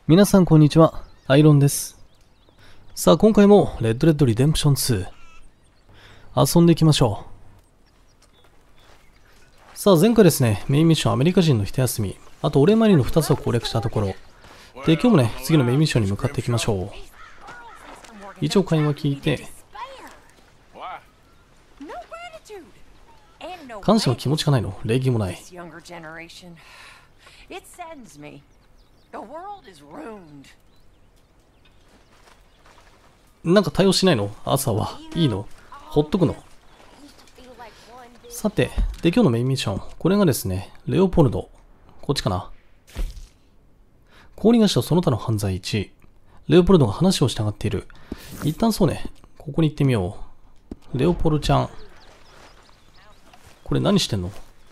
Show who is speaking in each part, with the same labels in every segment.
Speaker 1: 皆さんこんにちは、アイロンです。さあ今回もレッドレッドリデンプション2遊んでいきましょう。さあ前回ですね、メインミッションアメリカ人の一休み、あとお礼参りの2つを攻略したところで、今日もね次のメインミッションに向かっていきましょう。一応会話聞いて、感謝の気持ちがないの？礼儀もない。なんか対応しないの？朝はいいの？ほっとくの？さて、で今日のメインミッション、これがですね、レオポルド。こっちかな。氷菓子とその他の犯罪1。レオポルドが話をしたがっている。一旦そうね、ここに行ってみよう。レオポルちゃん。これ何してんの？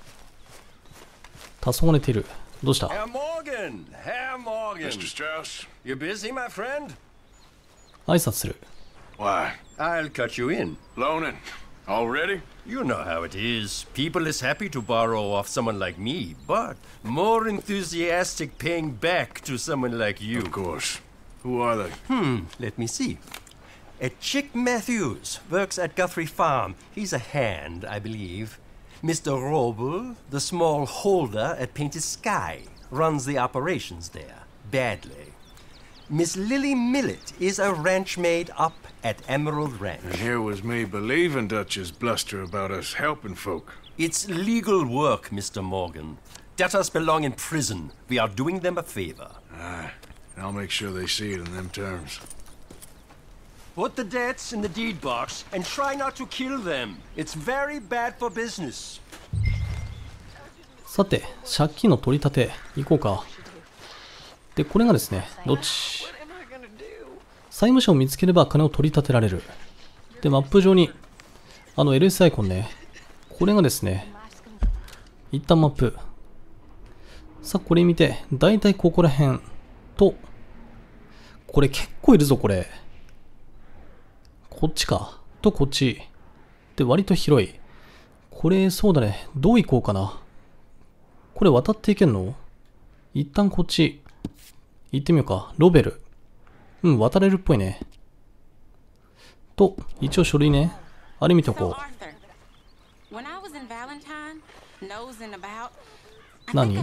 Speaker 1: 黄昏ている。どうした？
Speaker 2: Herr Morgan! Herr Morgan!
Speaker 3: Mr. Strauss?
Speaker 2: You busy, my friend?
Speaker 1: 挨拶する。
Speaker 3: Why?
Speaker 2: I'll cut you in.
Speaker 3: Loaning? Already?
Speaker 2: You know how it is. People is happy to borrow off someone like me, but more enthusiastic paying back to someone like you.
Speaker 3: Of course. Who are they?
Speaker 2: Let me see. Chick Matthews works at Guthrie Farm. He's a hand, I believe. Mr. Roble, the small holder at Painted Sky, runs the operations there, badly. Miss Lily Millet is a ranch maid up at Emerald Ranch.
Speaker 3: And here was me believing Dutch's bluster about us helping folk.
Speaker 2: It's legal work, Mr. Morgan. Debtors belong in prison. We are doing them a favor.
Speaker 3: Aye. I'll make sure they see it in them terms.
Speaker 2: Put the debts in the deed box and try not to kill them. It's very bad for business.
Speaker 1: さて、借金の取り立て、行こうか。で、これがですね、どっち？債務者を見つければ金を取り立てられる。で、マップ上に、LS アイコンね。これがですね、一旦マップ。さあ、これ見て、だいたいここら辺と、これ結構いるぞ、これ。こっちか。と、こっち。で、割と広い。これ、そうだね。どう行こうかな。これ渡っていけんの？一旦こっち。行ってみようか。ロベル。渡れるっぽいね。と、一応書類ね。あれ見ておこう。何？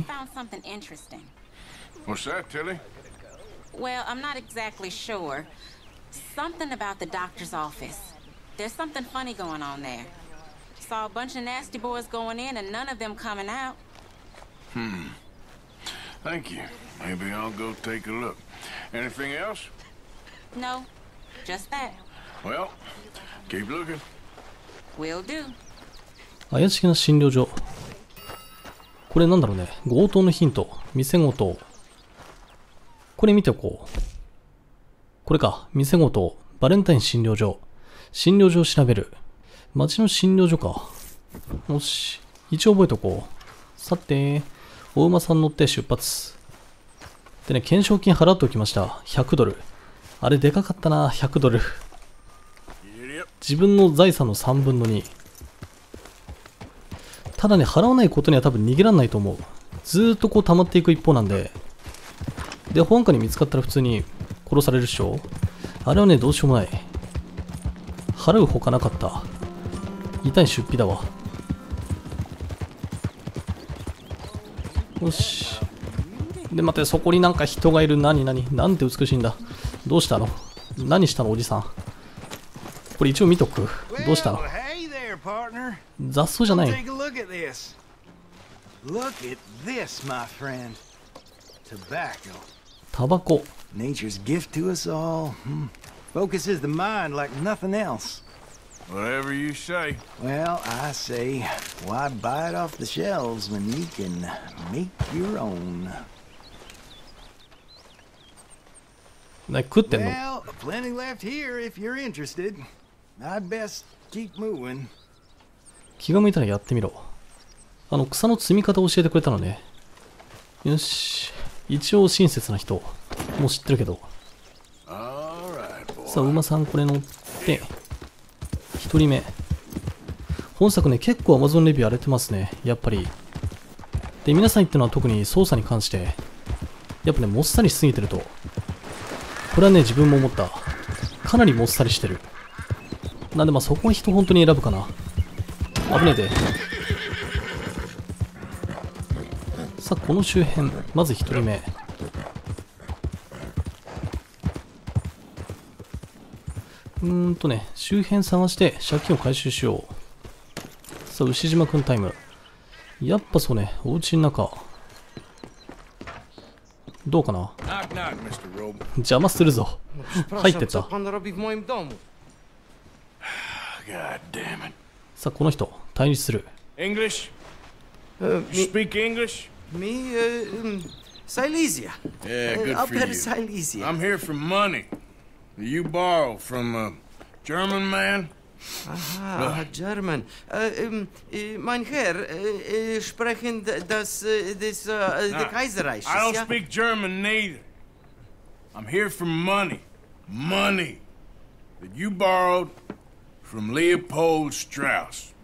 Speaker 3: What's that, Tilly?
Speaker 4: Well, I'm not exactly sure. Something about the doctor's office. There's something funny going on there. Saw a bunch of nasty boys going in and none of them coming out.
Speaker 3: Thank you. Maybe I'll go take a look. Anything else?
Speaker 4: No, just that.
Speaker 3: Well, keep looking.
Speaker 4: Will do.
Speaker 1: 怪しげな診療所。これなんだろうね。強盗のヒント。店強盗。これ見ておこう。これか。店強盗。バレンタイン診療所。診療所を調べる。町の診療所か。よし。一応覚えておこう。さて、お馬さん乗って出発。でね、懸賞金払っておきました。100ドル。あれでかかったな、100ドル。自分の財産の3分の2。ただね、払わないことには多分逃げらんないと思う。ずーっとこう溜まっていく一方なんで。で、保安官に見つかったら普通に殺されるっしょ。あれはね、どうしようもない。払うほかなかった。痛い出費だわ。よし。で、待って、そこになんか人がいる。なんて美しいんだ。どうしたの？何したの、おじさん。これ一応見とく。どうしたの？雑草じゃない。タバコ。
Speaker 5: Nature's gift to us all. Focuses the mind like nothing else.
Speaker 3: Whatever you say.
Speaker 5: Well, I say, why buy it off the shelves when you can make your own?
Speaker 1: 食ってんの？
Speaker 5: Well, plenty left here if you're interested. I'd best keep moving.
Speaker 1: 気が向いたらやってみろ。草の積み方を教えてくれたのね。よし。一応親切な人。もう知ってるけど。さあ、馬さんこれ乗って、一人目。本作ね、結構 Amazon レビュー荒れてますね。やっぱり。で、皆さん言ってるのは特に操作に関して。 やっぱね、もっさりしすぎてると、これはね、自分も思った。かなりもっさりしてる。なんでまあそこは人本当に選ぶかな。危ねえで。さあ、この周辺、まず1人目。周辺探して借金を回収しよう。さあ、牛島くんタイム。やっぱそうね、お家の中。どうかな。
Speaker 3: Knock, knock, Mr. Roble.
Speaker 1: 邪魔するぞ。入ってった。
Speaker 3: God damn it.
Speaker 1: さあ、この人、対立する。
Speaker 3: English? You speak English?
Speaker 5: Me, Silesia.
Speaker 3: Yeah, good
Speaker 5: Up
Speaker 3: for
Speaker 5: at
Speaker 3: you.
Speaker 5: Silesia.
Speaker 3: I'm here for money. You borrow from a German man?
Speaker 5: Ah, German. Mein Herr, sprechen the Kaiserreich.
Speaker 3: I don't speak German neither. I'm here for money. Money that you borrowed from Leopold Strauss.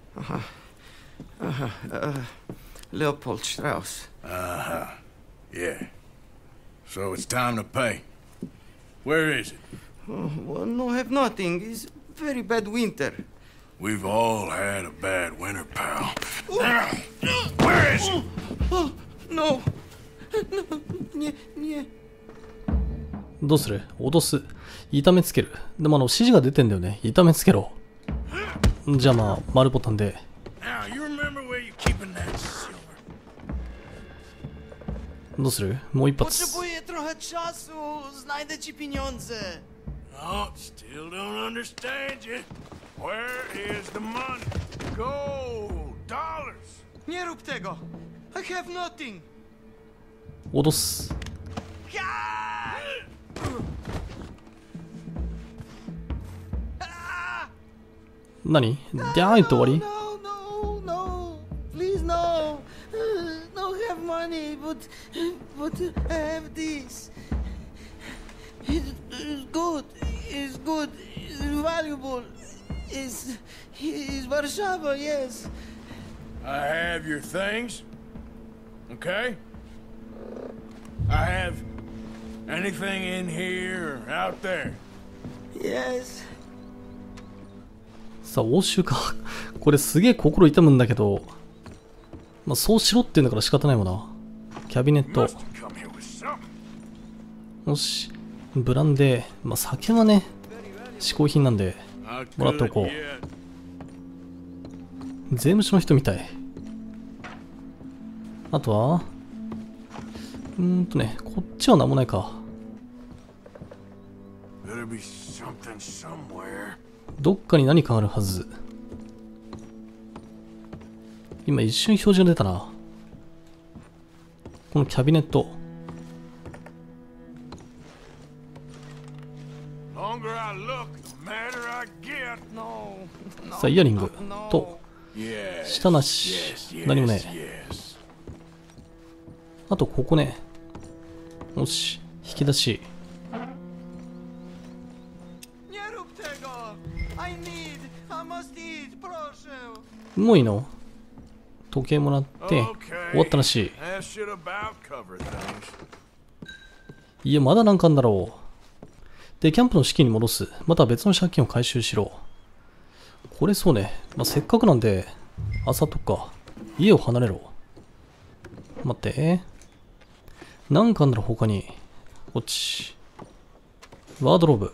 Speaker 5: Leopold Strauss.
Speaker 3: Yeah. So it's time to pay. Where is it?
Speaker 5: Well, no, have nothing. It's very bad winter.
Speaker 3: We've all had a bad winter, pal. Where is it?
Speaker 5: Oh, no. Nie.
Speaker 1: どうする？脅す。痛めつける。でも指示が出てんだよね。痛めつけろ。じゃあまあ、丸ボタンで。
Speaker 3: Now, you remember where you keeping that silver?
Speaker 1: どうする？もう一発。
Speaker 5: Potrzebuję trochę czasu. Znajdę ci pieniądze.
Speaker 3: Oh, still don't understand you. Where is the money? Gold, dollars.
Speaker 5: Nie rób tego. I have nothing.
Speaker 1: 脅す。何？デャーイと終わり？
Speaker 5: No. Please, no. No have money, but I have this. It's good. It's good. It's valuable. It's Warszawa, yes.
Speaker 3: I have your things. Okay? I have anything in here or out there.
Speaker 5: Yes.
Speaker 1: さあ、押収か。これすげえ心痛むんだけど、まあそうしろって言うんだから仕方ないもんな。キャビネット。
Speaker 3: Must have come here with something.
Speaker 1: よし。ブランデー。まあ酒はね、嗜好品なんで、
Speaker 3: I
Speaker 1: もらっておこ
Speaker 3: could
Speaker 1: う。
Speaker 3: yet.
Speaker 1: 税務署の人みたい。あとは、こっちは何もないか。
Speaker 3: Better be something somewhere.
Speaker 1: どっかに何かあるはず。今一瞬表示が出たな。このキャビネット。
Speaker 3: Longer I look, the madder I get.
Speaker 5: No.
Speaker 1: さあ、イヤリングと、
Speaker 3: Yes.
Speaker 1: 下なし。
Speaker 3: Yes,
Speaker 1: 何もね
Speaker 3: yes.
Speaker 1: あとここね。よし、引き出し。
Speaker 5: Nie rób tego. I must eat, proszę.
Speaker 1: もういいの？時計もらって、
Speaker 3: Okay.
Speaker 1: 終わったらしい。
Speaker 3: That should about cover things.
Speaker 1: いや、まだなんかあんだろう。で、キャンプの資金に戻す。または別の借金を回収しろ。これそうね。まあ、せっかくなんで、朝とか、家を離れろ。待って。なんかあんだろ、他に。こっち。ワードローブ。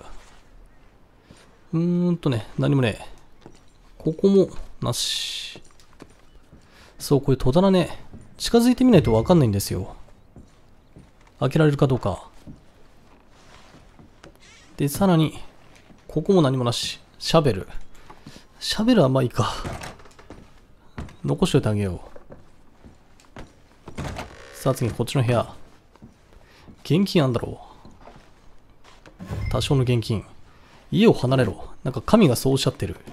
Speaker 1: 何もね。ここも、なし。そう、こういう戸棚ね。近づいてみないとわかんないんですよ。開けられるかどうか。で、さらに、ここも何もなし。シャベル。シャベルはまあいいか。残しといてあげよう。さあ次、こっちの部屋。現金あんだろう。多少の現金。家を離れろ。なんか神がそうおっしゃってる。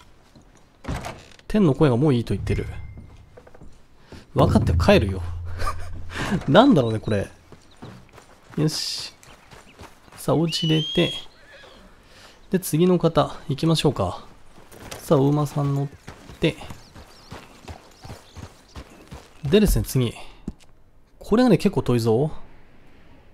Speaker 1: 天の声がもういいと言ってる。分かって帰るよ。なんだろうね、これ。よし。さあ、お家出て。で、次の方、行きましょうか。さあ、お馬さん乗って。でですね、次。これがね、結構遠いぞ。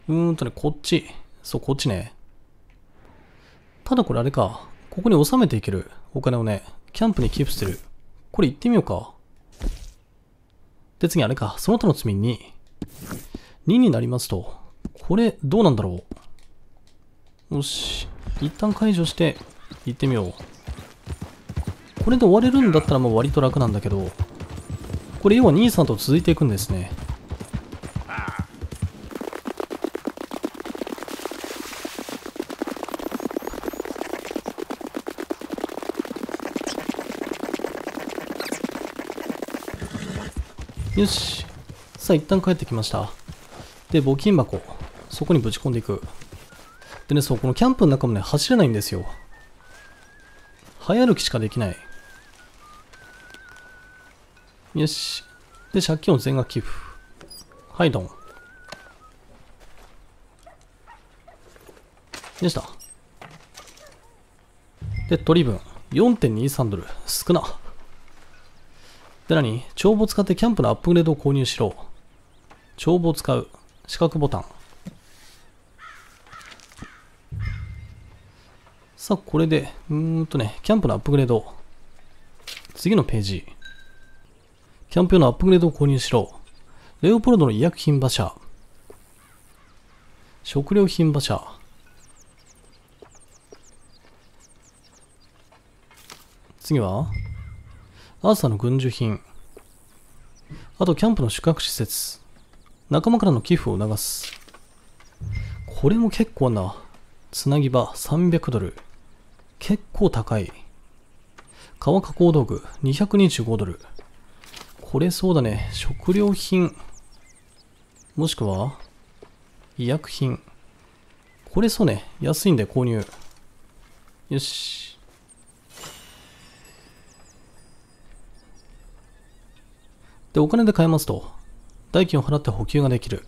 Speaker 1: こっち。そう、こっちね。ただこれあれか。ここに収めていけるお金をね、キャンプに寄付してる。これ行ってみようか。で、次あれか。その他の罪に、2になりますと、これどうなんだろう。よし。一旦解除して行ってみよう。これで終われるんだったらもう割と楽なんだけど、これ要は兄さんと続いていくんですね。よし。さあ一旦帰ってきました。で、募金箱。そこにぶち込んでいく。でね、そう、このキャンプの中もね、走れないんですよ。早歩きしかできない。よし。で、借金を全額寄付。はい、ドン。よした。で、取り分。4.23 ドル。少な。で、何？帳簿を使ってキャンプのアップグレードを購入しろ。帳簿を使う。四角ボタン。さあ、これで、キャンプのアップグレード。次のページ。キャンプ用のアップグレードを購入しろ。レオポルドの医薬品馬車。食料品馬車。次は、アーサーの軍需品。あと、キャンプの宿泊施設。仲間からの寄付を促す。これも結構な。つなぎ場300ドル。結構高い。革加工道具225ドル。これそうだね。食料品。もしくは、医薬品。これそうね。安いんで購入。よし。で、お金で買えますと、代金を払って補給ができる。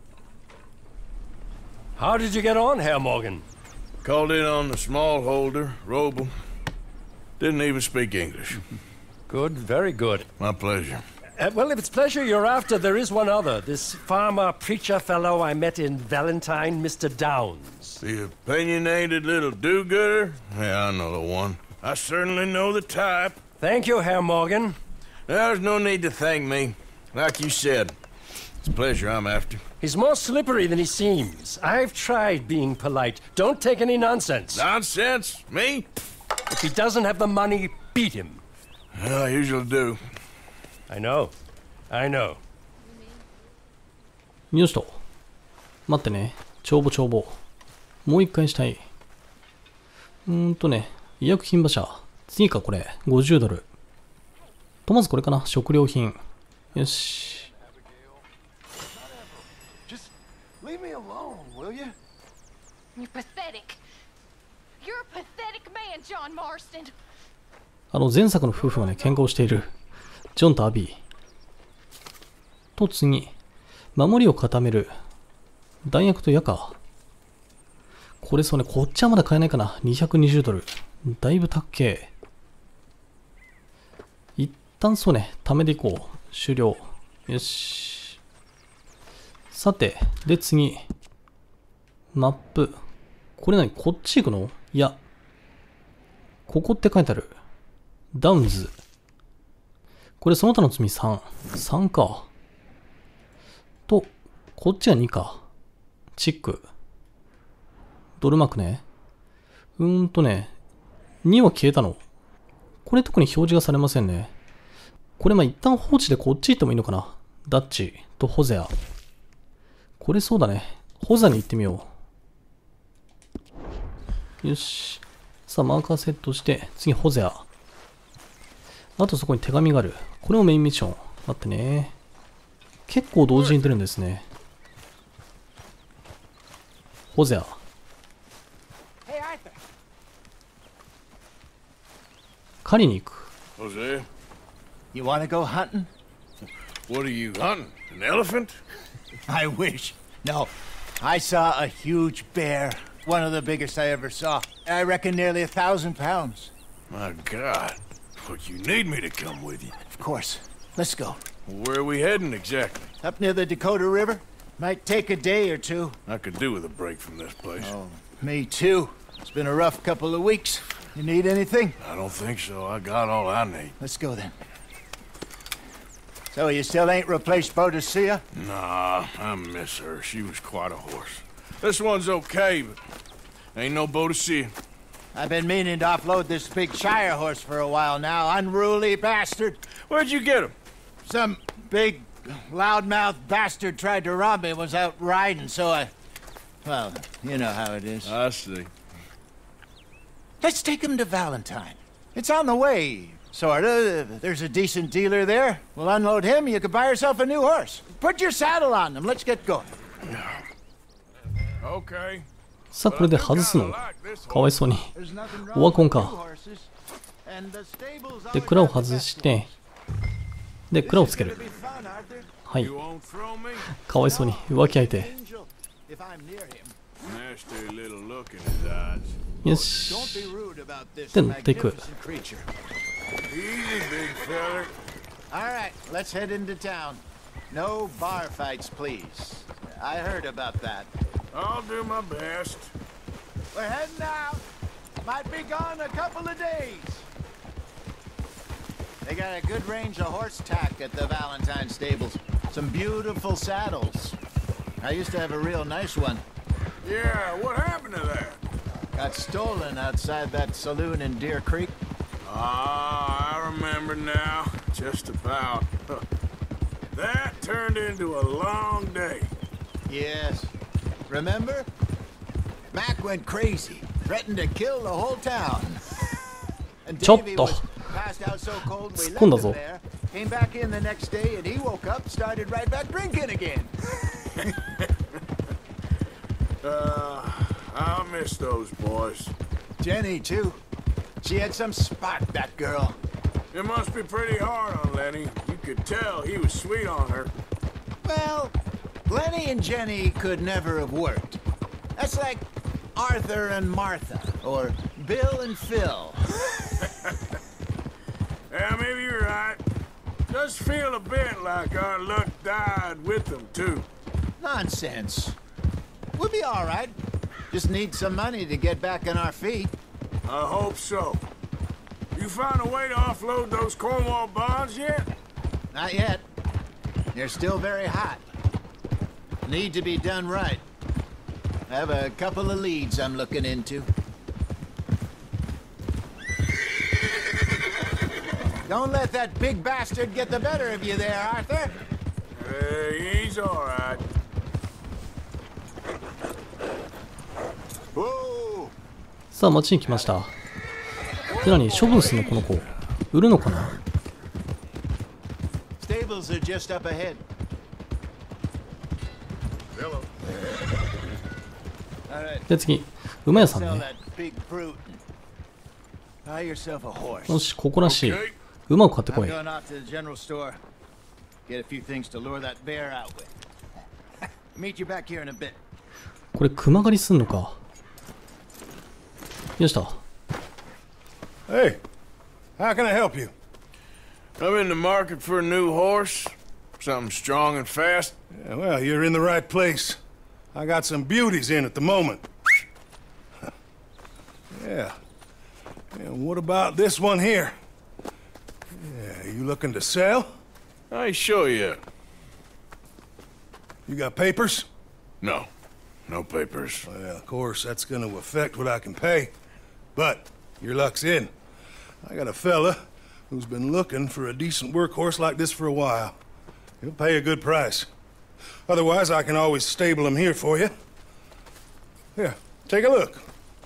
Speaker 2: How did you get on, Herr Morgan?
Speaker 3: Called in on the smallholder, Roble. Didn't even speak English.
Speaker 2: Good, very good.
Speaker 3: My pleasure.
Speaker 2: Well, if it's pleasure you're after, there is one other. This farmer preacher fellow I met in Valentine, Mr. Downs.
Speaker 3: The opinionated little do-gooder? Yeah, I know the one. I certainly know the type.
Speaker 2: Thank you, Herr Morgan.
Speaker 3: There's no need to thank me. Like you said, it's pleasure I'm after.
Speaker 2: He's more slippery than he seems. I've tried being polite. Don't take any nonsense.
Speaker 3: Nonsense? Me?
Speaker 2: If he doesn't have the money, beat him.
Speaker 3: Well, I usually do.
Speaker 2: I know. I know.
Speaker 1: よしと。待ってね。帳簿。もう一回したい。医薬品馬車。次かこれ。50ドル。とまずこれかな。食料品。よし。
Speaker 5: Just leave me alone, will you?
Speaker 6: You're pathetic. You're a pathetic man, John Marston.
Speaker 1: 前作の夫婦がね、喧嘩をしている。ジョンとアビー。と次。守りを固める。弾薬と矢か。これそうね、こっちはまだ買えないかな。220ドル。だいぶ高っけ。一旦そうね、貯めていこう。終了。よし。さて、で次。マップ。これ何？こっち行くの？いや。ここって書いてある。ダウンズ。これその他の罪3。3か。と、こっちは2か。チック。ドルマークね。2は消えたの。これ特に表示がされませんね。これ一旦放置でこっち行ってもいいのかな。ダッチとホゼア。これそうだね。ホザに行ってみよう。よし。さあ、マーカーセットして、次ホゼア。あとそこに手紙がある。これもメインミッション。待ってね。結構同時に出るんですね。ホゼア。狩りに行く。
Speaker 3: Jose,
Speaker 5: You want to go hunting?
Speaker 3: what are you hunting? An elephant?
Speaker 5: I wish. No. I saw a huge bear. One of the biggest I ever saw. I reckon nearly 1,000 pounds.
Speaker 3: My God. But you need me to come with you.
Speaker 5: Of course. Let's go.
Speaker 3: Where are we heading exactly?
Speaker 5: Up near the Dakota River. Might take a day or two.
Speaker 3: I could do with a break from this place.
Speaker 5: Oh, me too. It's been a rough couple of weeks. You need anything?
Speaker 3: I don't think so. I got all I need.
Speaker 5: Let's go then. So you still ain't replaced Boadicea?
Speaker 3: Nah, I miss her. She was quite a horse. This one's okay, but ain't no Boadicea.
Speaker 5: I've been meaning to offload this big Shire horse for a while now. Unruly bastard.
Speaker 3: Where'd you get him?
Speaker 5: Some big, loudmouth bastard tried to rob me, was out riding, so I... Well, you know how it is.
Speaker 3: I see.
Speaker 5: Let's take him to Valentine. It's on the way, sorta. There's a decent dealer there. We'll unload him, you can buy yourself a new horse. Put your saddle on him, let's get going.
Speaker 3: Okay.
Speaker 1: さあこれで外すのかわいそうに。オワコンか。で蔵を外してで蔵をつける。はい。かわいそうに浮気相手。よし。で乗っていく。
Speaker 5: Alright, let's head into town. No bar fights, please. I heard about that.
Speaker 3: I'll do my best.
Speaker 5: We're heading out. Might be gone a couple of days. They got a good range of horse tack at the Valentine stables. Some beautiful saddles. I used to have a real nice one.
Speaker 3: Yeah, what happened to that?
Speaker 5: Got stolen outside that saloon in Deer Creek.
Speaker 3: Ah, I remember now. Just about. That turned into a long day.
Speaker 5: Yes. Remember? Mac went crazy, threatened to kill the whole town. And Davey was passed out so cold we left him there. Came back in the next day and he woke up, started right back drinking again.
Speaker 3: I'll miss those boys.
Speaker 5: Jenny, too. She had some spark, that girl.
Speaker 3: It must be pretty hard on Lenny. You could tell he was sweet on her.
Speaker 5: Well, Lenny and Jenny could never have worked. That's like Arthur and Martha, or Bill and Phil.
Speaker 3: Yeah, maybe you're right. Does feel a bit like our luck died with them, too.
Speaker 5: Nonsense. We'll be all right. Just need some money to get back on our feet.
Speaker 3: I hope so. You found a way to offload those Cornwall bonds yet?
Speaker 5: Not yet. They're still very hot. Need to be done right. I have a couple of leads I'm looking into. Don't let that big bastard get the better of you there, Arthur.
Speaker 3: He's all right.
Speaker 5: Whoa.
Speaker 1: さあ町に来ました。で何処分するのこの子。売るのかな。
Speaker 5: Stables are just up ahead.
Speaker 3: Hello.
Speaker 1: で次馬屋さんね。
Speaker 5: Buy yourself a horse.
Speaker 1: よしここらしい。馬を買ってこ
Speaker 5: I'm
Speaker 1: い。
Speaker 5: going off to the general store. Get a few things to lure that bear out with. Meet you back here in a bit.
Speaker 1: これ熊狩りすんのか。よした。
Speaker 7: Hey, how can I help you?
Speaker 3: I'm in the market for a new horse. Something strong and fast.
Speaker 7: Yeah, well, you're in the right place. I got some beauties in at the moment. Yeah. And what about this one here? Yeah, you looking to sell?
Speaker 3: I ain't sure yet.
Speaker 7: You got papers?
Speaker 3: No. No papers.
Speaker 7: Well, of course, that's gonna affect what I can pay. But your luck's in. I got a fella who's been looking for a decent workhorse like this for a while. He'll pay a good price. Otherwise, I can always stable him here for you. Here, take a look.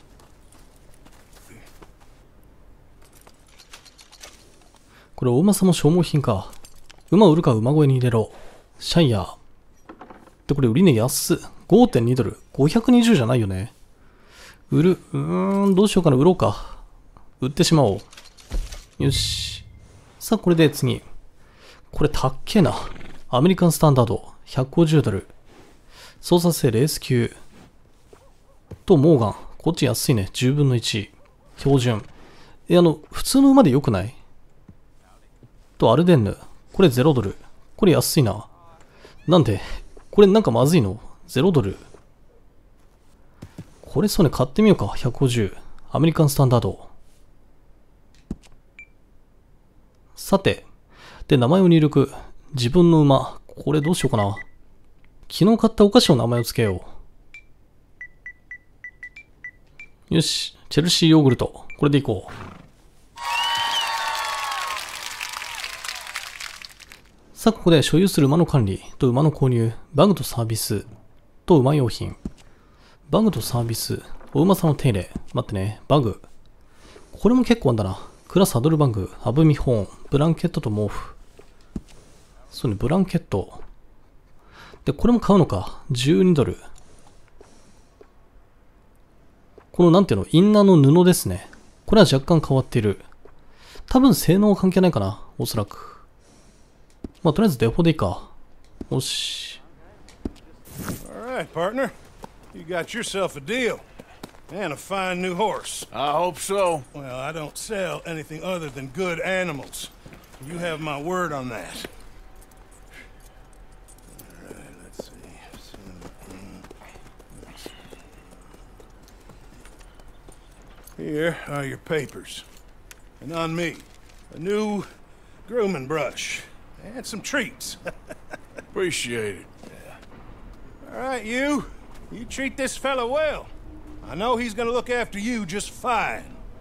Speaker 1: これ大政の消耗品か。馬を売るか馬小屋に入れろ。シャイヤー。でこれ売り値安っ。5.2 ドル。520じゃないよね。売る。どうしようかな。売ろうか。売ってしまおう。よし。さあこれで次。これたっけえな。アメリカンスタンダード。150ドル。操作性レース級。とモーガン。こっち安いね。10分の1。標準。普通の馬でよくない？とアルデンヌ。これ0ドル。これ安いな。なんで、 これなんかまずいの ?0 ドル。これそうね、買ってみようか。150。アメリカンスタンダード。さて。で、名前を入力。自分の馬。これどうしようかな。昨日買ったお菓子の名前を付けよう。よし。チェルシーヨーグルト。これでいこう。さあ、ここで所有する馬の管理と馬の購入、バグとサービスと馬用品。バグとサービス、お馬さんの手入れ。待ってね、バグ。これも結構あんだな。蔵サドルバグ、アブ見本、ブランケットと毛布。そうね、ブランケット。で、これも買うのか。12ドル。このなんていうの、インナーの布ですね。これは若干変わっている。多分性能は関係ないかな。おそらく。まあ、とりあえずデポでいいか。よし。
Speaker 7: All right, partner. You got yourself a deal. And a fine new horse.
Speaker 3: I hope so.
Speaker 7: Well, I don't sell anything other than good animals. You have my word on that. All right, let's see. Here are your papers. And on me, a new grooming brush. And some treats.
Speaker 3: Appreciate it.
Speaker 7: All right, you. You treat this fella well. I know he's gonna look after you just fine.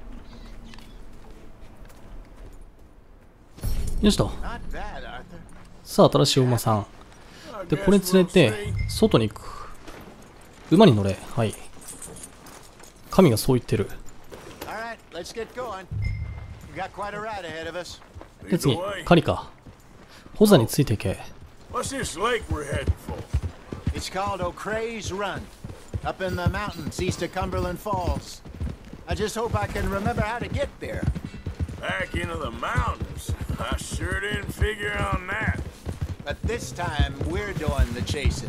Speaker 1: よしと。
Speaker 5: Not bad, Arthur.
Speaker 1: さあ、新しいお馬さん。で、これ連れて、外に行く。馬に乗れ。はい。神がそう言ってる。
Speaker 5: All right, let's get going. We got quite a ride ahead of us.
Speaker 1: で、次、狩りか。ホザについていけ。
Speaker 3: What's this lake we're heading for?
Speaker 5: It's called O'Creagh's Run, up in the mountains east of Cumberland Falls. I just hope I can remember how to get there.
Speaker 3: Back into the mountains. I sure didn't figure on that.
Speaker 5: But this time, we're doing the chasing.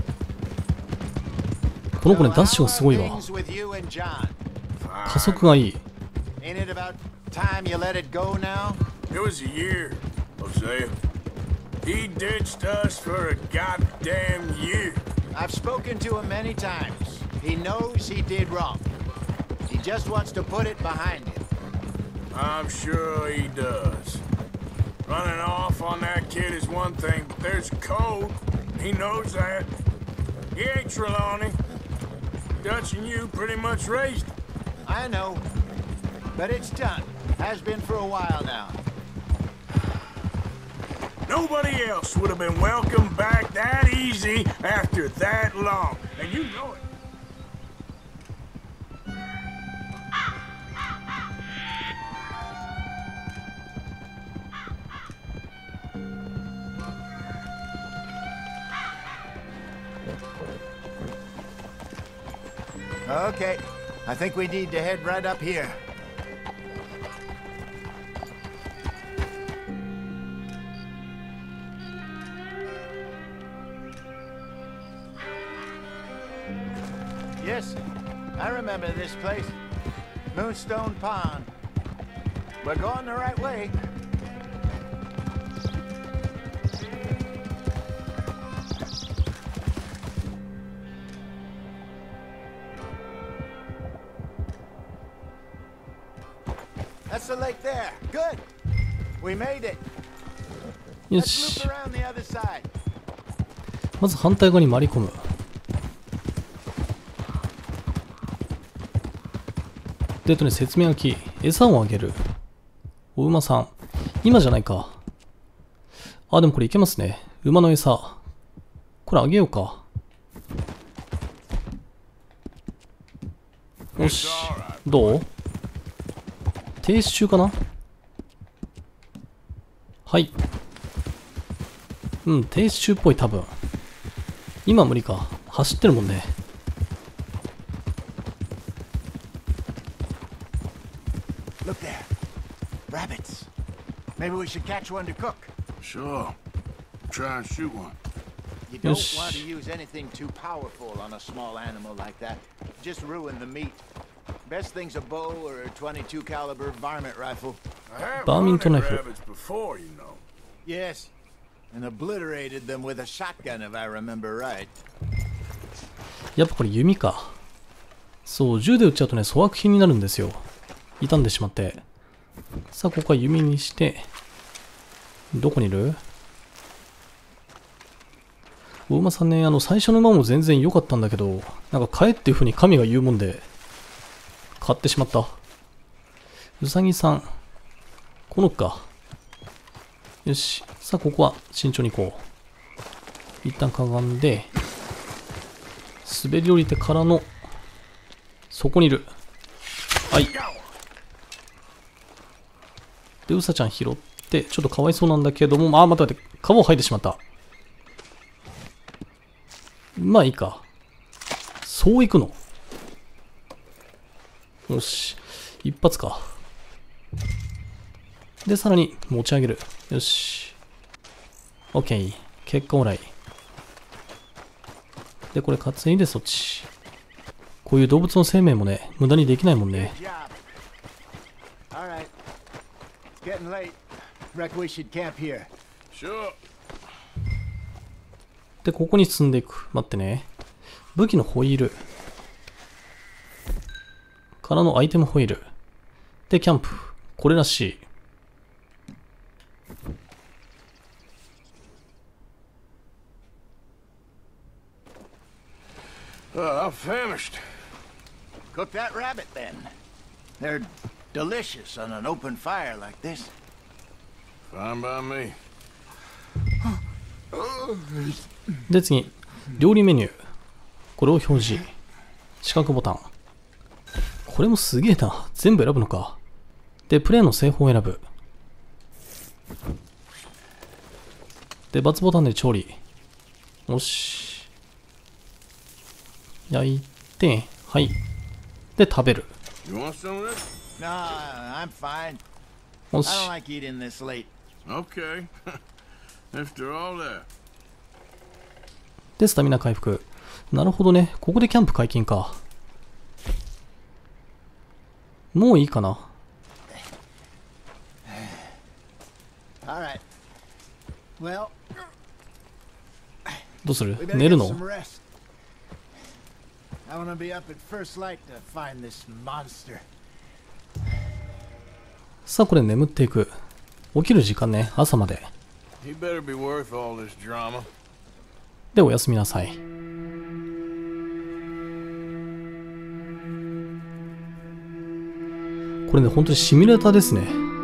Speaker 1: この子ね、ダッシュがすごいわ。
Speaker 5: Things with you and John.
Speaker 1: 加速がいい。
Speaker 5: Ain't it about time you let it go now?
Speaker 3: It was a year, Hosea. He ditched us for a goddamn year.
Speaker 5: I've spoken to him many times. He knows he did wrong. He just wants to put it behind him.
Speaker 3: I'm sure he does. Running off on that kid is one thing, but there's code. He knows that. He ain't Trelawney. Dutch and you pretty much raised him.
Speaker 5: I know. But it's done. Has been for a while now.
Speaker 3: Nobody else would have been welcomed back that easy after that long. And you know it.
Speaker 5: Okay. I think we need to head right up here. Yes, I remember this place. Moonstone Pond. We're going the right way. That's the lake there. Good. We made it.
Speaker 1: よ
Speaker 5: Let's
Speaker 1: し
Speaker 5: loop。around the other side.
Speaker 1: まず反対側に回り込む。で、説明書き。餌をあげる。お馬さん。今じゃないか。あ、でもこれいけますね。馬の餌。これあげようか。よし。どう？停止中かな？はい。うん、停止中っぽい多分。今無理か。走ってるもんね。
Speaker 5: Look there. Rabbits. Maybe we should catch one to cook.
Speaker 3: Sure. Try and shoot one.
Speaker 5: You don't
Speaker 1: Yes.
Speaker 5: want to use anything too powerful on a small animal like that. Just ruin the meat. Best thing's a bow or a 22 caliber varmint rifle.
Speaker 3: I have
Speaker 1: Barmington
Speaker 3: hunted
Speaker 1: rifle.
Speaker 3: rabbits before, you know.
Speaker 5: Yes. and obliterated them with a shotgun, if I remember right.
Speaker 1: やっぱこれ弓か。そう、銃で撃っちゃうとね、粗悪品になるんですよ。傷んでしまって。さあ、ここは弓にして、どこにいる？お馬さんね、最初の馬も全然良かったんだけど、なんか帰っていう風に神が言うもんで、買ってしまった。うさぎさん。このか。よし。さあ、ここは慎重に行こう。一旦かがんで、滑り降りてからの、そこにいる。はい。で、うさちゃん拾って、ちょっとかわいそうなんだけども、待って、皮を剥いでしまった。まあいいか。そういくの。よし。一発か。で、さらに持ち上げる。よし。OK。結果オーライ。で、これ担いでそっち。こういう動物の生命もね、無駄にできないもんね。で、ここに進んでいく。待ってね。武器のホイール。からのアイテムホイール。で、キャンプ。これらしい。
Speaker 3: I'm famished.
Speaker 5: Cook that rabbit then. They're delicious on an open fire like this.
Speaker 3: Fine by me.
Speaker 1: で、次。料理メニュー。これを表示。四角ボタン。これもすげえな。全部選ぶのか。で、プレイの製法を選ぶ。で、×ボタンで調理。よし。焼いて、はい。で、食べる。
Speaker 3: You want some of this?
Speaker 5: Nah, I'm fine.
Speaker 1: よ
Speaker 5: I
Speaker 1: し。
Speaker 5: don't like eating this late.
Speaker 3: Okay. After all that.
Speaker 1: で、スタミナ回復。なるほどね。ここでキャンプ解禁か。もういいかな。
Speaker 5: Alright. Well,
Speaker 1: どうする？
Speaker 5: we better
Speaker 1: 寝る
Speaker 5: get
Speaker 1: の？
Speaker 5: some rest. I wanna be up at first light to find this monster.
Speaker 1: さあ、これ眠っていく。起きる時間ね。朝まで。
Speaker 3: He better be worth all this drama.
Speaker 1: で、おやすみなさい。これね、本当にシミュレーターですね。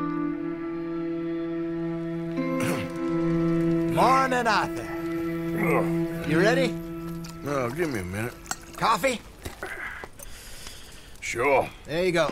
Speaker 5: Morning, Arthur. You ready?
Speaker 3: No, give me a minute.
Speaker 5: Coffee?
Speaker 3: Sure.
Speaker 5: There you go.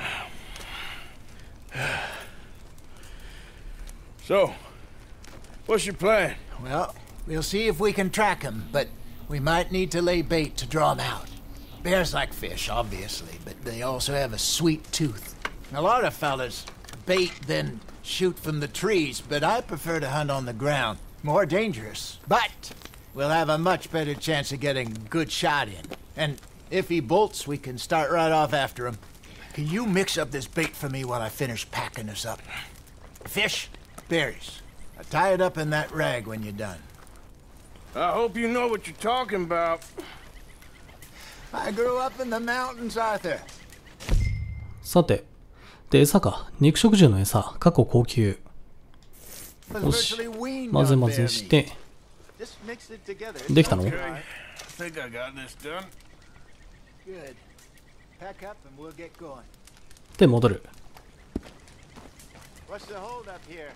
Speaker 3: So, what's your plan?
Speaker 5: Well, we'll see if we can track him, but we might need to lay bait to draw him out. Bears like fish, obviously, but they also have a sweet tooth. A lot of fellas bait then shoot from the trees, but I prefer to hunt on the ground. More dangerous, but we'll have a much better chance of getting a good shot in. And if he bolts, we can start right off after him. Can you mix up this bait for me while I finish packing this up? Fish, berries. I'll tie it up in that rag when you're done.
Speaker 3: I hope you know what you're talking about.
Speaker 5: I grew up in the mountains, Arthur.
Speaker 1: さて。で、餌か。肉食獣の餌。過去高級。よし。混ぜ混ぜして。できたの？
Speaker 3: Okay. I think I got this done.
Speaker 5: Good. Pack up and we'll get going.
Speaker 1: で、戻る。
Speaker 5: What's the hold up here?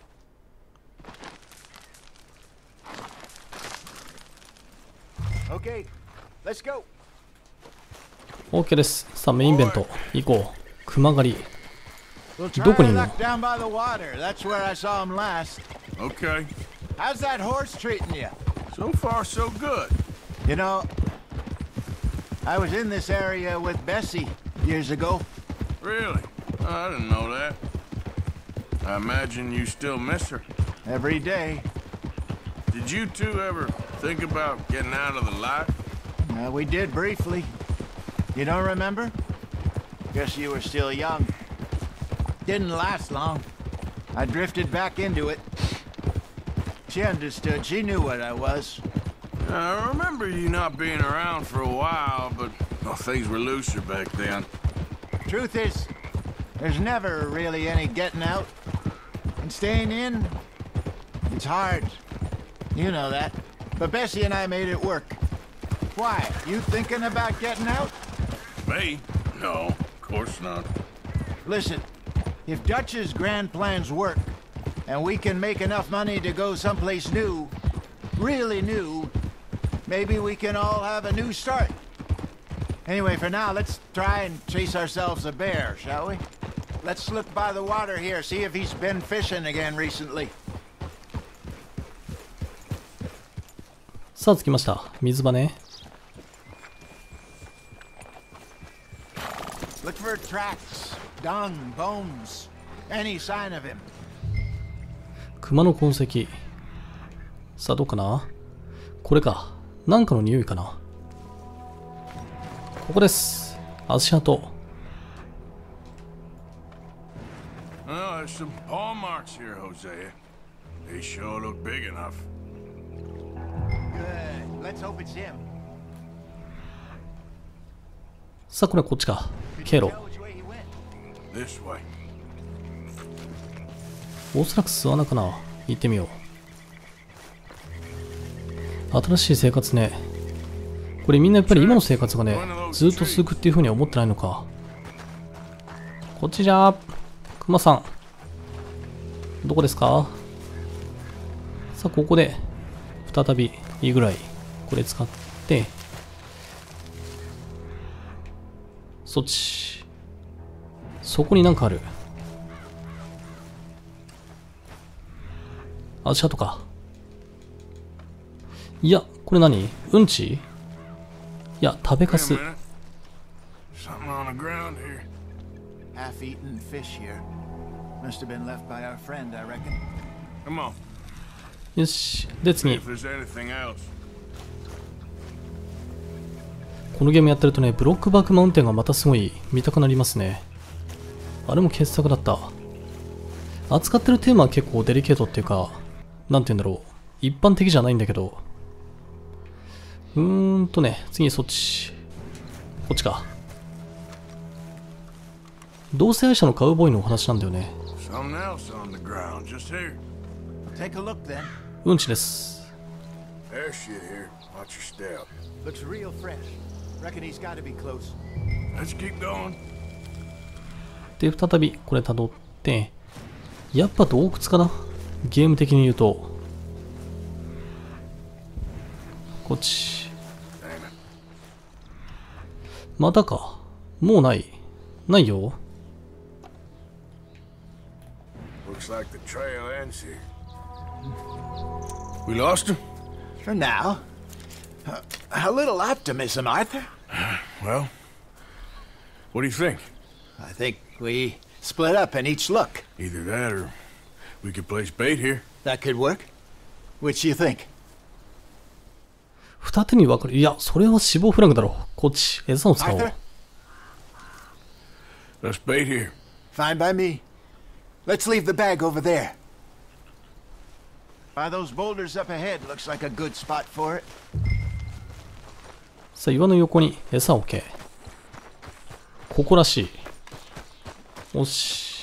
Speaker 5: Okay, let's go.
Speaker 1: OK です。さあ、メインイベント。行こう。熊狩り。
Speaker 5: We'll try
Speaker 1: どこにい
Speaker 5: our
Speaker 1: るの？
Speaker 5: luck down by the water. That's where I saw him last.
Speaker 3: Okay.
Speaker 5: How's that horse treating you?
Speaker 3: So far, so good.
Speaker 5: You know, I was in this area with Bessie years ago.
Speaker 3: Really? Oh, I didn't know that. I imagine you still miss her.
Speaker 5: Every day.
Speaker 3: Did you two ever think about getting out of the life?
Speaker 5: We did briefly. You don't remember? Guess you were still young. Didn't last long. I drifted back into it. She understood. She knew what I was.
Speaker 3: I remember you not being around for a while, but well, things were looser back then.
Speaker 5: Truth is, there's never really any getting out. And staying in, it's hard. You know that. But Bessie and I made it work. Why? You thinking about getting out?
Speaker 3: Me? No, of course not.
Speaker 5: Listen, if Dutch's grand plans work, and we can make enough money to go someplace new, really new, maybe we can all have a new start. Anyway, for now, let's try and chase ourselves a bear, shall we? Let's look by the water here, see if he's been fishing again recently.
Speaker 1: さあ着きました。水場ね。
Speaker 5: Look for tracks, dung, bones, any sign of him.
Speaker 1: 熊の痕跡。さあどうかな。これか。なんかの匂いかな。ここです。足跡。
Speaker 3: Oh, there's some paw marks here, Hosea. They sure look big enough.
Speaker 5: Good. Let's hope it's him.
Speaker 1: さあこれはこっちか。経路。
Speaker 5: Tell which way he went.
Speaker 3: This way.
Speaker 1: おそらく巣穴かな。行ってみよう。新しい生活ね。これみんなやっぱり今の生活がね、ずっと続くっていう風には思ってないのか。こっちじゃー。クマさん。どこですか。さあここで、再びいいぐらい、これ使って、そっち。そこになんかある。足跡か。いや、これ何？うんち？いや、食べか
Speaker 3: Wait
Speaker 1: す。
Speaker 3: a minute. Something on the ground here.
Speaker 5: Half-eaten fish here. Must have been left by our friend, I reckon.
Speaker 3: Come on.
Speaker 1: よし。で、
Speaker 3: See
Speaker 1: 次。
Speaker 3: if there's anything else.
Speaker 1: このゲームやってるとね、ブロックバックマウンテンがまたすごい見たくなりますね。あれも傑作だった。扱ってるテーマは結構デリケートっていうか、なんて言うんだろう。一般的じゃないんだけど。ね、次そっち。こっちか。同性愛者のカウボーイのお話なんだよね。
Speaker 3: Something else on the ground, just here.
Speaker 5: Take a look then.
Speaker 1: うんちです。
Speaker 3: There's shit here. Watch your step.
Speaker 5: Looks real fresh. Reckon he's got to be close.
Speaker 3: Let's keep going.
Speaker 1: で、再びこれ辿って、やっぱ洞窟かな。ゲーム的に言うと。こっち。
Speaker 3: Damn it.
Speaker 1: またか。もうない。ないよ。
Speaker 3: Looks like the trail ends here. We lost him?
Speaker 5: For now. A little optimism, Arthur.
Speaker 3: Well, what do you think?
Speaker 5: I think we split up and each look.
Speaker 3: Either that or we could place bait here.
Speaker 5: That could work. Which do you think?
Speaker 1: 二手に分かる。いや、それは死亡フラグだろ。こっち、餌を使おう。
Speaker 5: Arthur?
Speaker 3: Let's bait here.
Speaker 5: Fine by me. Let's leave the bag over there. By those boulders up ahead, looks like a good spot for it.
Speaker 1: さあ、岩の横に餌を置け。ここらしい。よし。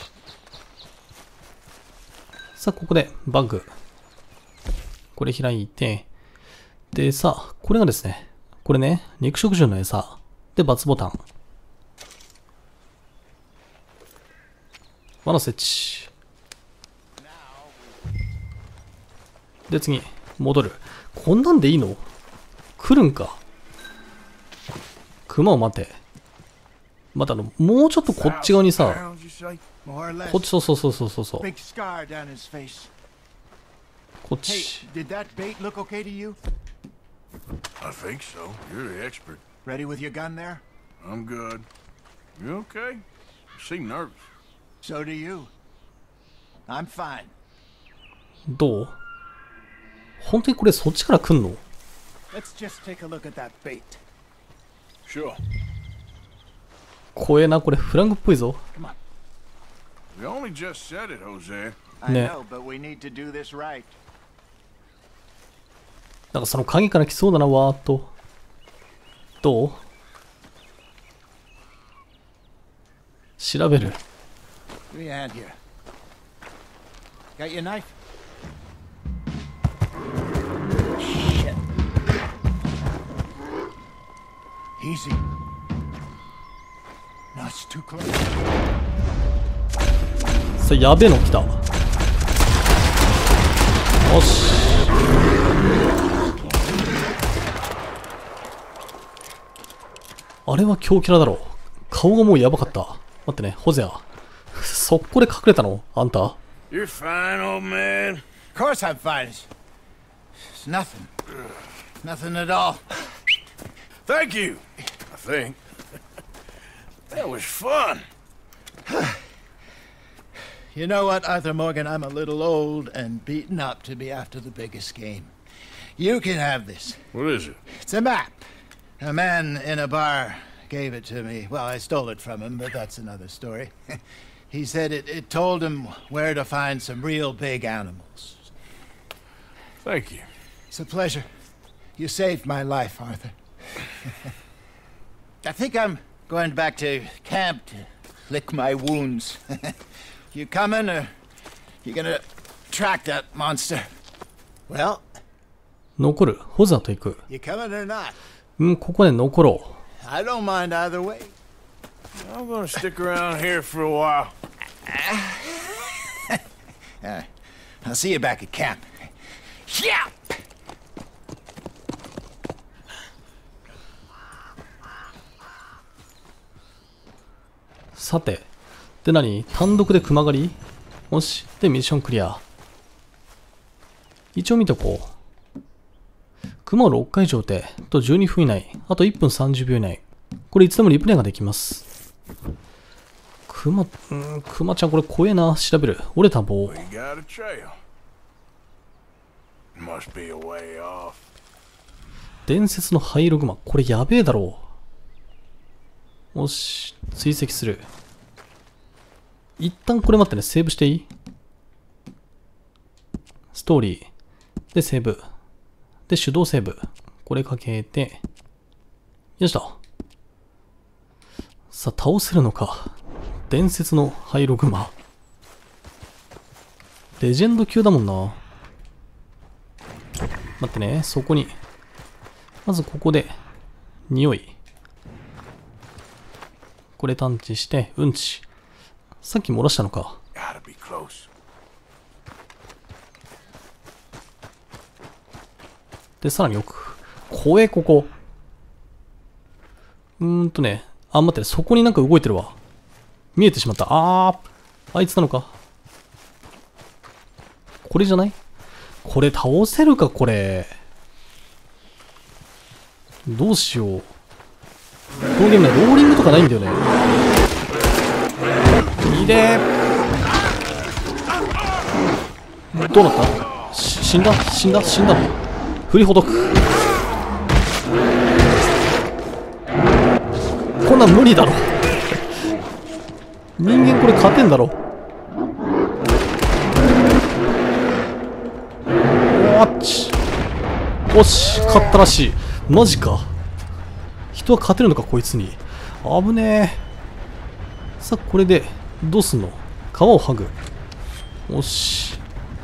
Speaker 1: さあ、ここでバッグ。これ開いて。で、さあ、これがですね。これね、肉食獣の餌。で、×ボタン。罠設置。で、次、戻る。こんなんでいいの？来るんか。熊を待て。またもうちょっとこっち側にさ、
Speaker 3: Pounds, you say?
Speaker 5: More or less.
Speaker 1: こっち、そうそうそうそうそう。
Speaker 5: Big scar down his face.
Speaker 1: こっ
Speaker 5: Hey,
Speaker 1: ち。
Speaker 5: did that bait look okay to you?
Speaker 3: I think so. You're the expert.
Speaker 5: Ready with your gun there?
Speaker 3: I'm good. You okay? You seem nervous.
Speaker 5: So do you. I'm fine.
Speaker 1: どう？本当にこれそっちから来んの？
Speaker 5: Let's just take a look at that bait.
Speaker 3: Sure.
Speaker 1: 怖えな、これフラグっぽいぞ。
Speaker 3: We only just said it, Jose.
Speaker 5: I
Speaker 1: Yeah.
Speaker 5: know, but we need to do this right.
Speaker 1: なんかその影から来そうだな、わーっと。どう？調べる。
Speaker 5: Give me a hand here. Got your knife? Shit. Easy. No, it's too close.
Speaker 1: さあ、やべえの来た。よし。あれは強キャラだろ。顔がもうやばかった。待ってね、ホゼア。速攻で隠れたのあんた？
Speaker 3: You're fine, old man.
Speaker 5: Of course I'm fine. It's nothing. Nothing at all.
Speaker 3: Thank you, I think. That was fun.
Speaker 5: You know what, Arthur Morgan? I'm a little old and beaten up to be after the biggest game. You can have this.
Speaker 3: What is it?
Speaker 5: It's a map. A man in a bar gave it to me. Well, I stole it from him, but that's another story. He said it told him where to find some real big animals.
Speaker 3: Thank you.
Speaker 5: It's a pleasure. You saved my life, Arthur. I think I'm going back to camp to lick my wounds. You coming, or you gonna track that monster? Well,
Speaker 1: 残る。ホゼアと行く。
Speaker 5: you coming or not?
Speaker 1: ここで残ろう。
Speaker 5: I don't mind either way.
Speaker 3: I'm gonna stick around here for a while.
Speaker 5: I'll see you back at camp. Yeah!
Speaker 1: さて。で何？単独で熊狩り？よし。で、ミッションクリア。一応見とこう。熊を6回以上で、と12分以内。あと1分30秒以内。これいつでもリプレイができます。熊ちゃんこれ怖えな。調べる。折れた棒。
Speaker 3: We got a trail. Must be a way off.
Speaker 1: 伝説の灰色熊。これやべえだろう。よし。追跡する。一旦これ待ってね。セーブしていい？ストーリー。で、セーブ。で、手動セーブ。これかけて。よしと。さあ、倒せるのか。伝説の灰色熊。レジェンド級だもんな。待ってね。そこに。まずここで、匂い。これ探知して、うんち。さっき漏らしたのか。
Speaker 3: Gotta be close.
Speaker 1: で、さらに奥。怖え、ここ。ね。あ、待って、そこになんか動いてるわ。見えてしまった。あいつなのか。これじゃない？これ倒せるか、これ。どうしよう。このゲームね、ローリングとかないんだよね。いでー。どうなった？死んだの？振りほどく。こんなん無理だろ。人間これ勝てんだろ。おし、勝ったらしい。マジか。人は勝てるのか、こいつに。危ねえ。さあ、これで、どうすんの？皮を剥ぐ。おし。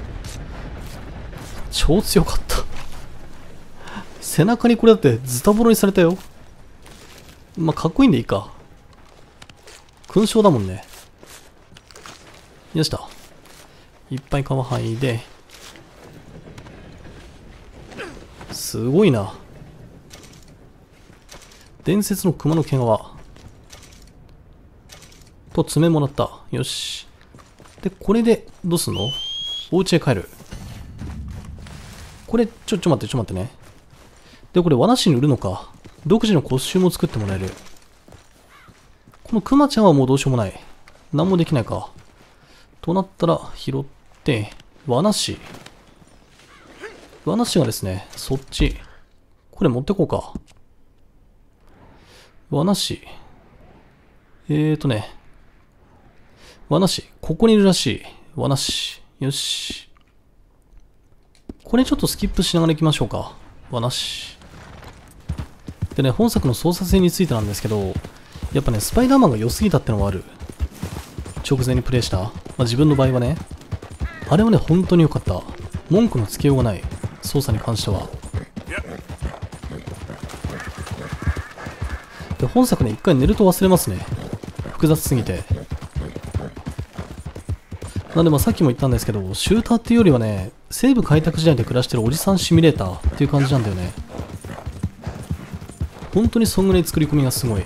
Speaker 1: 超強かった。背中にこれだってズタボロにされたよ。まあ、かっこいいんでいいか。勲章だもんね。よした。いっぱい皮剥いで。すごいな。伝説の熊の毛皮。と爪もらった。よし。で、これで、どうすんの？お家へ帰る。これ、ちょ待ってね。で、これ、罠師に売るのか。独自のコスチュームを作ってもらえる。このクマちゃんはもうどうしようもない。何もできないか。となったら、拾って、罠師。罠師がですね、そっち。これ持ってこうか。罠師。罠師。ここにいるらしい。罠師。よし。これちょっとスキップしながら行きましょうか。 はなし。でね、本作の操作性についてなんですけど、やっぱね、スパイダーマンが良すぎたってのはある。直前にプレイした、自分の場合はね、あれはね、本当に良かった。文句のつけようがない。操作に関しては。で、本作ね、一回寝ると忘れますね。複雑すぎて。なんでさっきも言ったんですけど、シューターっていうよりはね、西部開拓時代で暮らしてるおじさんシミュレーターっていう感じなんだよね。本当にそんぐらい作り込みがすごい。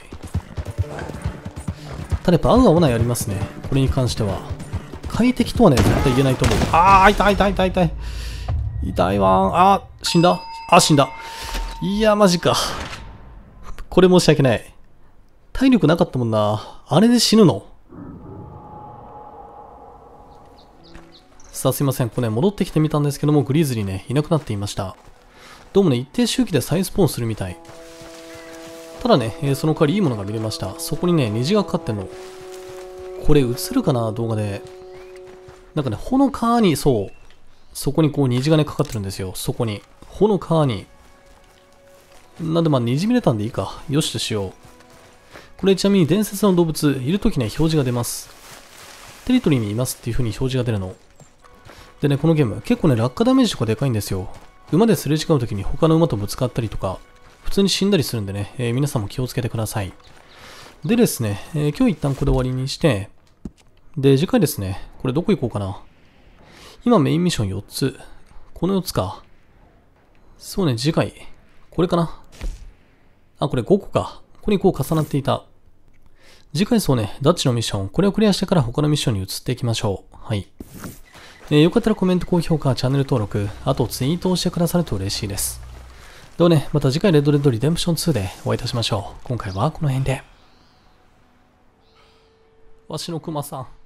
Speaker 1: ただやっぱ合う合わないありますね。これに関しては。快適とはね、絶対言えないと思う。痛い痛い痛い痛い。痛いわー。死んだ。死んだ。いや、マジか。これ申し訳ない。体力なかったもんな。あれで死ぬの？さあすいません。これね、戻ってきてみたんですけども、グリーズリーね、いなくなっていました。どうもね、一定周期で再スポーンするみたい。ただね、その代わりいいものが見れました。そこにね、虹がかかってんの。これ映るかな動画で。なんかね、ほのかに、そう。そこにこう虹がね、かかってるんですよ。そこに。ほのかに。なんで虹見れたんでいいか。よしとしよう。これちなみに伝説の動物、いるときね、表示が出ます。テリトリーにいますっていう風に表示が出るの。でね、このゲーム、結構ね、落下ダメージとかでかいんですよ。馬ですれ違うときに他の馬とぶつかったりとか、普通に死んだりするんでね、皆さんも気をつけてください。でですね、今日一旦これで終わりにして、で、次回ですね、これどこ行こうかな。今メインミッション4つ。この4つか。そうね、次回。これかな。これ5個か。ここにこう重なっていた。次回そうね、ダッチのミッション。これをクリアしてから他のミッションに移っていきましょう。はい。よかったらコメント、高評価、チャンネル登録、あとツイートをしてくださると嬉しいです。ではね、また次回レッドレッドリデンプション2でお会いいたしましょう。今回はこの辺で。わしのクマさん。